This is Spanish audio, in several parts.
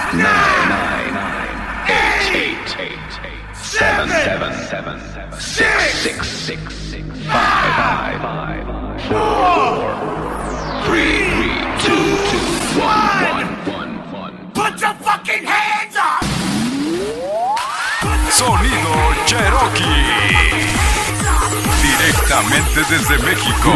nine, 8, 7, 6, 5, 4, 3, 2, 1. Put your fucking hands up! Sonido Cherokee. Directamente desde México.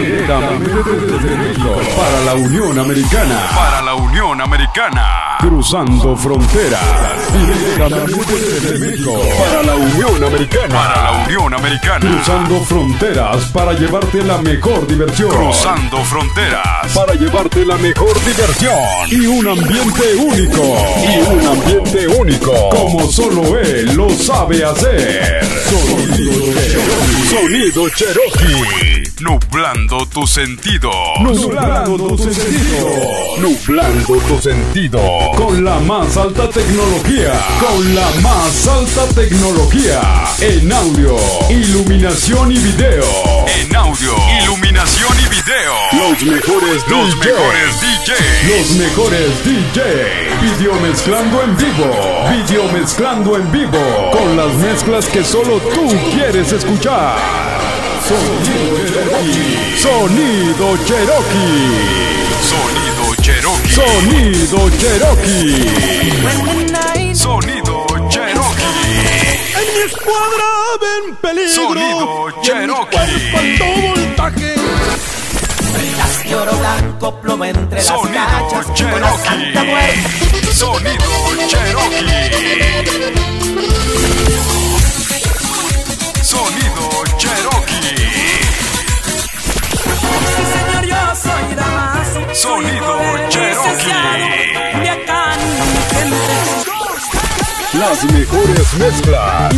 Para la Unión Americana. Para la Unión Americana. Cruzando fronteras. Directamente desde México. Para la Unión Americana. Para la Unión Americana. Cruzando fronteras para llevarte la mejor diversión. Cruzando fronteras. Para llevarte la mejor diversión. Y un ambiente único. Como solo él lo sabe hacer. Sonido Cherokee. Nublando tu sentido. Nublando tu sentido. Con la más alta tecnología. En audio, iluminación y video. En audio, iluminación y video. Los mejores DJ. Video mezclando en vivo. Con las mezclas que solo tú quieres escuchar. Sonido Cherokee. En mi escuadra ven peligro. Sonido Cherokee. En mi cuerpo alto voltaje. Brillas de oro blanco, plomo entre las cachas. Sonido Con la santa muerte. Cherokee. Sonido Cherokee. Sonido Cherokee. Sí, señor, yo soy Damaso. Sonido Cherokee. Las mejores mezclas.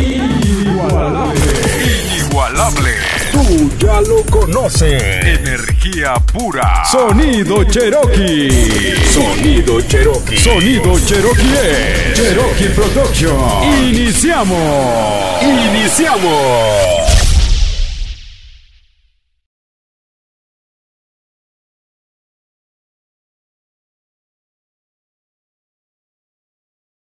Inigualable. Tú ya lo conoces. Energía pura. Sonido Cherokee. Sonido Cherokee es Cherokee Production. Iniciamos.